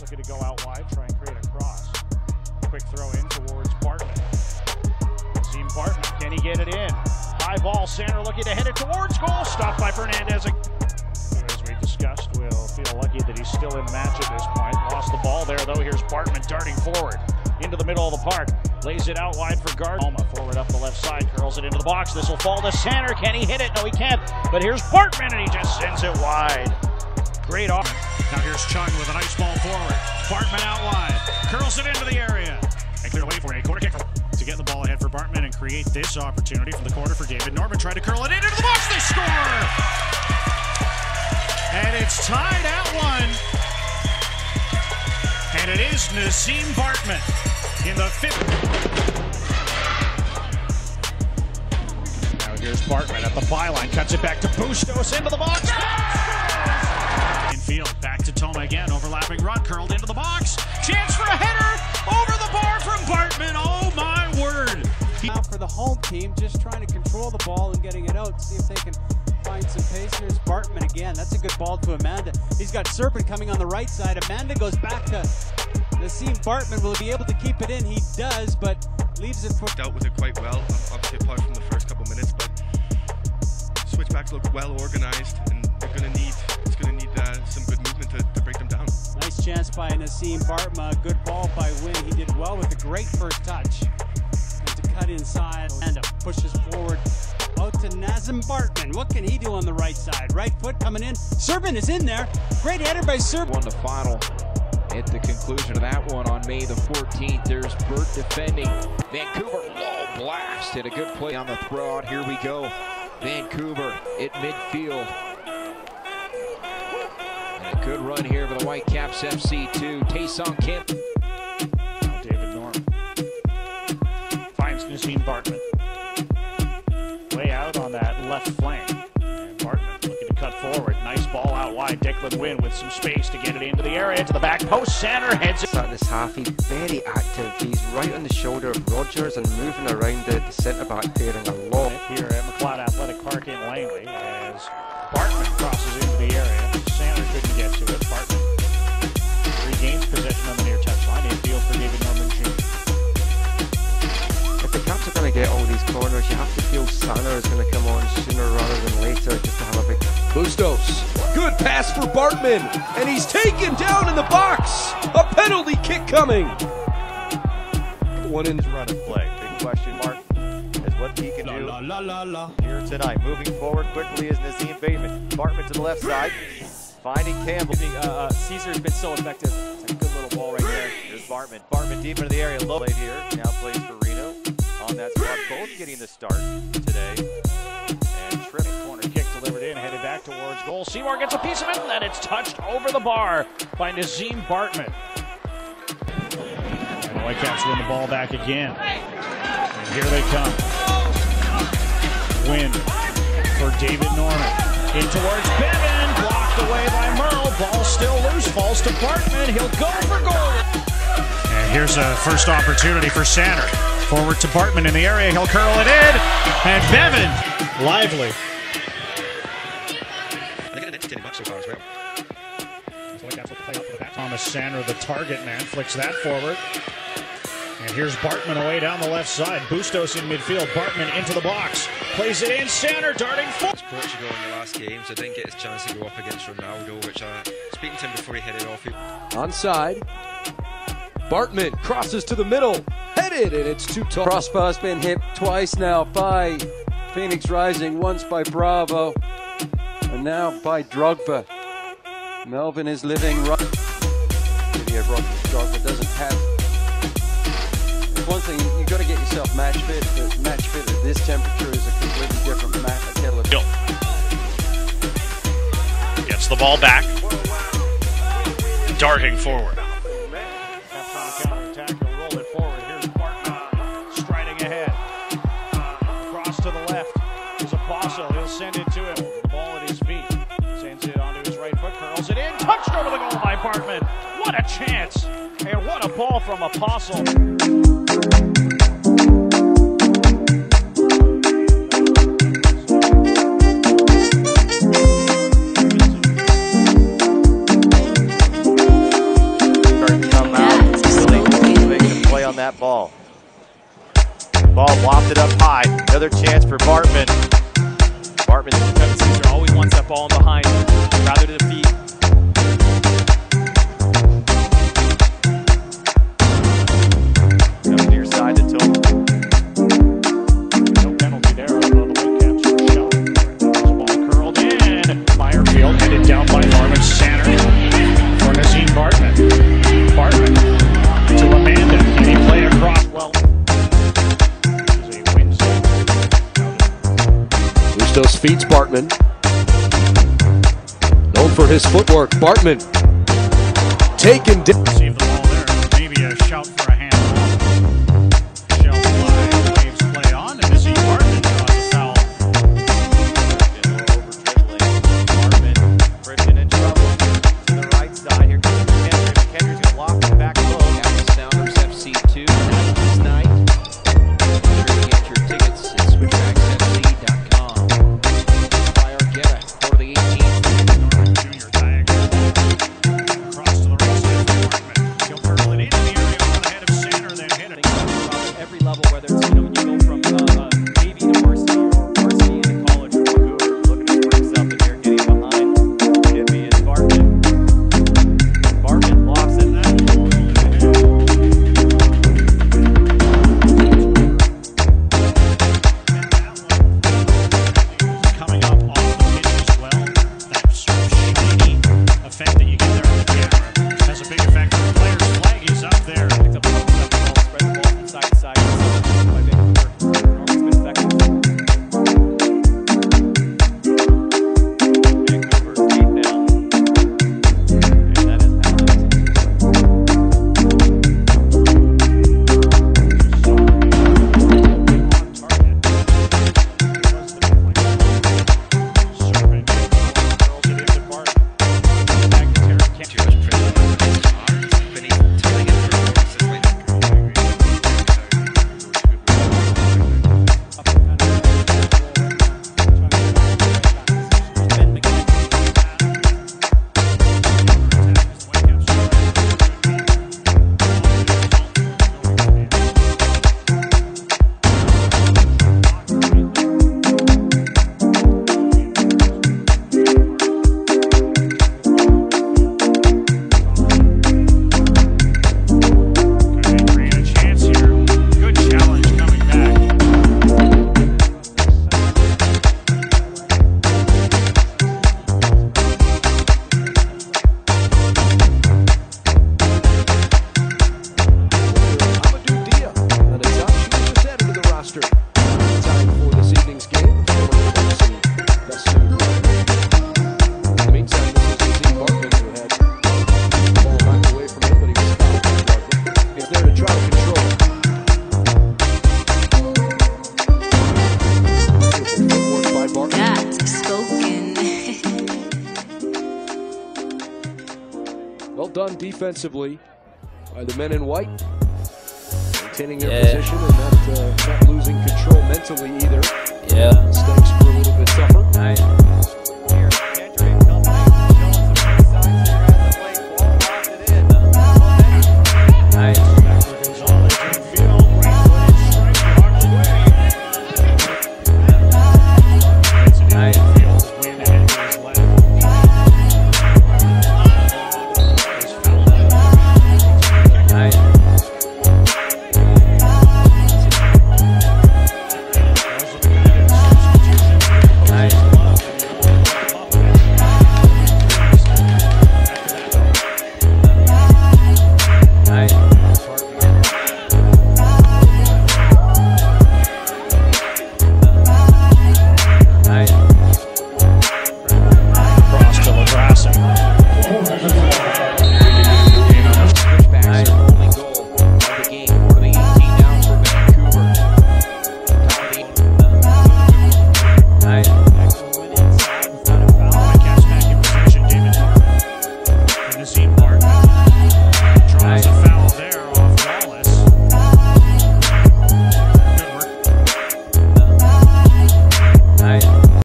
looking to go out wide, try and create a cross. Quick throw in towards Bartman. Nazim Bartman, can he get it in? High ball, center looking to head it towards goal. Stopped by Fernandez. As we discussed, we'll feel lucky that he's still in the match at this point. Lost the ball there, though. Here's Bartman darting forward into the middle of the park. Lays it out wide for Gard. Forward up the left side, curls it into the box. This will fall to center. Can he hit it? No, he can't. But here's Bartman, and he just sends it wide. Great off. Now here's Chung with a nice ball forward. Bartman out wide. Curls it into the area. And clear away for a corner kick to get the ball ahead for Bartman and create this opportunity from the corner for David Norman. Tried to curl it into the box. They score! And it's tied at 1. And it is Nazim Bartman in the 5th. Now here's Bartman at the byline. Cuts it back to Bustos into the box. Infield, back to Toma again. Overlapping run, curled into the box. Chance for a header over the bar from Bartman. Oh my word. Now for the home team, just trying to control the ball and getting it out. See if they can find some pace. Here's Bartman again. That's a good ball to Amanda. He's got Serpent coming on the right side. Amanda goes back to Nazim Bartman. Will he be able to keep it in? He does, but leaves it for... Dealt with it quite well, obviously apart from the first couple minutes, but switchbacks look well organized, and it's going to need some good movement to break them down. Nice chance by Nazim Bartman. Good ball by Wynn. He did well with a great first touch. And to cut inside and pushes forward out to Nazim Bartman. What can he do on the right side? Right foot coming in. Serpent is in there. Great header by Serpent. Won the final at the conclusion of that one on May the 14th. There's Burt defending. Vancouver, low blast, and a good play on the throw out. Here we go. Vancouver at midfield. And a good run here for the Whitecaps FC2. Tae-Sung Kim. Now David Norman finds Nazim Bartman. Way out on that left flank. And Bartman looking to cut forward. Nice ball out wide. Declan Wynn with some space to get it into the area. To the back post. Center heads it. At this half, he's very active. He's right on the shoulder of Rogers and moving around the centre-back pairing a lot. Here at McLeod Athletic Park in Langley as Bartman crosses into the area. Sander couldn't get to it. Bartman regains possession on the near touchline. Infield for David Norman Jr. If the Caps are going to get all these corners, you have to feel Sander is going to come on sooner rather than later just to have a big... Bustos, good pass for Bartman, and he's taken down in the box. A penalty kick coming. One in his running play. Big question mark is what he can do here tonight. Moving forward quickly is Nazim Bartman to the left side, finding Campbell. Caesar's been so effective. It's a good little ball right there. Here's Bartman. Bartman deep into the area. Low played here. Now plays for Reno on that spot. Both getting the start today. And Tripp. Corner kick delivered in, headed back towards goal. Seymour gets a piece of it, and then it's touched over the bar by Nazim Bartman. And the Whitecaps win the ball back again. And here they come. Win for David Norman. In towards Bevan. Blocked away by Merle. Ball still loose. Falls to Bartman. He'll go for goal. And here's a first opportunity for Sander. Forward to Bartman in the area. He'll curl it in. And Bevan. Lively. They're getting an entertaining match so far as well. So like that's what the play up for the back. Thomas Sander, the target man, flicks that forward. And here's Bartman away down the left side. Bustos in midfield. Bartman into the box. Plays it in. Sander darting forward. Portugal in the last game, so didn't get his chance to go up against Ronaldo, which speaking to him before he headed off. Onside. Bartman crosses to the middle. Headed, and it's too tall. Crossbar's been hit twice now by Phoenix Rising, once by Bravo, and now by Drogba. Melvin is living right. Drogba doesn't have... One thing, you've got to get yourself match fit, but match fit at this temperature is a completely different kettle of fish. Gets the ball back. Darting forward. Counter-attack, he'll roll it forward. Here's Bartman striding ahead. Across to the left is Apostle. He'll send it to him. The ball at his feet. Sends it onto his right foot, curls it in. Touched over the goal by Bartman. What a chance. And what a ball from Apostle. Another chance for Bartman. Bartman. Kevin Caesar always wants that ball in behind, rather to the feet. Comes near side to Tillman. No penalty there, although the Whitecaps were shot. Ball curled in. Meyerfield headed down by Norman Sander for Nazim Bartman. Bartman to Amanda. Can he play across? Well, this is a Wednesday. Bustos feeds Bartman. Known for his footwork, Bartman taken down. Receive the ball there. Maybe a shout for a hand. Shell fly. Waves play on. And Nazim Bartman draws a foul. Over dribbling. Bartman. Christian in trouble. To the right side. Here comes McKendry. McKendry's going to lock the back low. Sounders FC2 this night. Make sure you get your tickets at switchbacksfc.com. By Argetta for the 18th. Norman Jr. diagonal. Across to the right side for Bartman. He'll curl it into the area on the head of Sander, then hit it. At every level, whether it's, you go from Navy to varsity or varsity into college. Vancouver looking to square himself in here, getting behind. Gibby is Bartman. Bartman lofts it. Coming up off the pitch as well. That sort of shiny effect that you get there on the camera has a big effect on the player's flag is up there. Picked up a couple second balls, spread the ball from side to side. By Vancouver. Norman's been effective. Vancouver deep now. And that is Well done defensively by the men in white. Maintaining their position and not losing control mentally either. Yeah. Stakes were a little bit tougher. Nice.